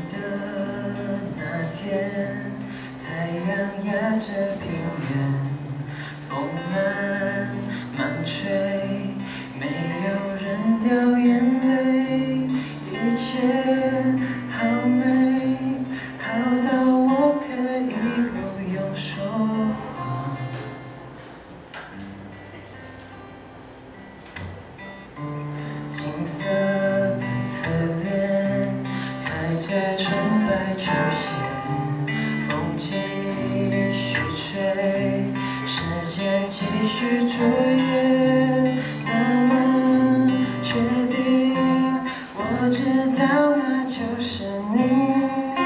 的那天，太阳压着平原，风慢吹，没有人掉眼泪，一切好美，好到我可以不用说话。金色的侧脸，踩着纯白球鞋，风继续吹，时间继续卓越。那么确定，我知道那就是你。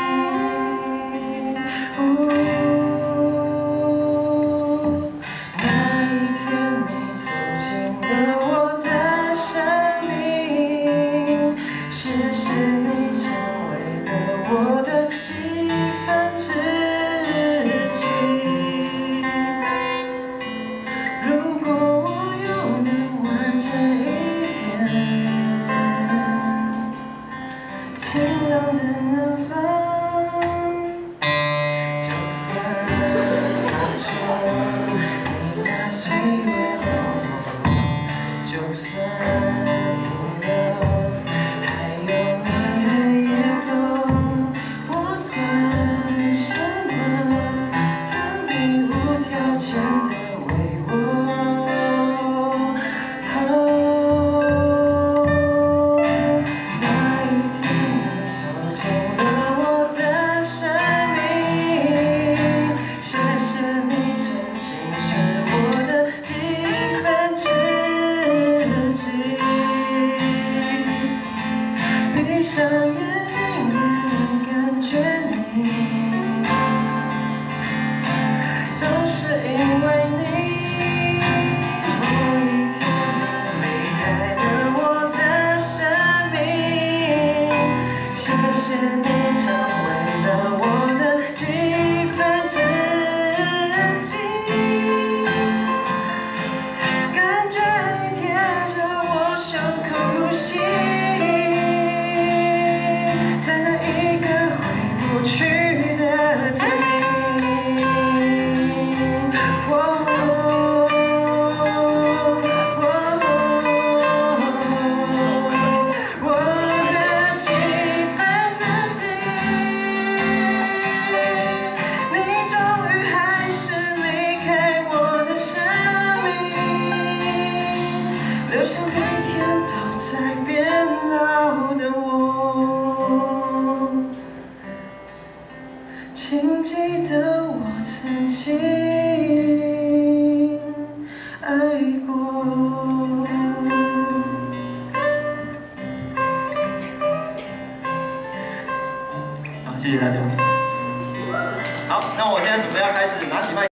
那一天你走进了我的生命，谢谢你成为了我的几分之几。如果我有能完整一天，晴朗的南方，就算放错你那岁月的梦，就算停留还有你和夜空，我算什么？让你无条件的为我。那一天你走进了我的生命，谢谢你曾经是我的几分之几。闭上眼睛也能感觉你，都是因为你。某一天你离开了我的生命，谢谢你成为了我的几分之几。感觉你贴着我胸口呼吸，在那一个回不去的天明。我的几分之几，你终于还是离开我的生命，留下每天都在变老的我。请记得我曾经爱过。好，谢谢大家。好，那我现在准备要开始拿起麦。